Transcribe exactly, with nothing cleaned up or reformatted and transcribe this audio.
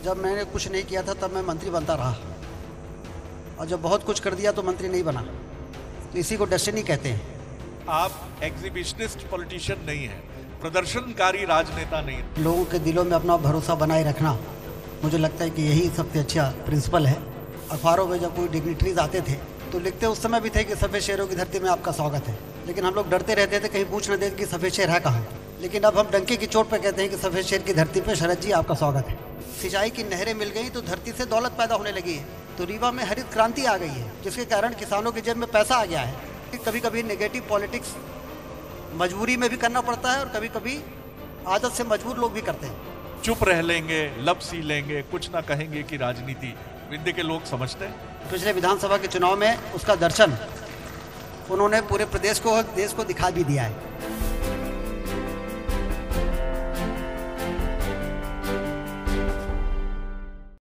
जब मैंने कुछ नहीं किया था तब मैं मंत्री बनता रहा, और जब बहुत कुछ कर दिया तो मंत्री नहीं बना। तो इसी को डेस्टिनी कहते हैं। आप एग्जीबिशनिस्ट पॉलिटिशियन नहीं हैं, प्रदर्शनकारी राजनेता नहीं हैं। लोगों के दिलों में अपना भरोसा बनाए रखना, मुझे लगता है कि यही सबसे अच्छा प्रिंसिपल है। अखबारों में जब कोई डिग्निटरीज आते थे तो लिखते उस समय भी थे कि सफ़ेद शेरों की धरती में आपका स्वागत है, लेकिन हम लोग डरते रहते थे कहीं पूछ न दें कि सफ़ेद शेर है कहाँ। लेकिन अब हम डंके की चोट पर कहते हैं कि सफ़ेद शेर की धरती पर शरद जी आपका स्वागत है। सिंचाई की नहरें मिल गई तो धरती से दौलत पैदा होने लगी है। तो रीवा में हरित क्रांति आ गई है, जिसके कारण किसानों की जेब में पैसा आ गया है। कभी कभी नेगेटिव पॉलिटिक्स मजबूरी में भी करना पड़ता है, और कभी कभी आदत से मजबूर लोग भी करते हैं। चुप रह लेंगे, लब सी लेंगे, कुछ ना कहेंगे कि राजनीति विंध्य के लोग समझते हैं। पिछले विधानसभा के चुनाव में उसका दर्शन उन्होंने पूरे प्रदेश को, देश को दिखा भी दिया है।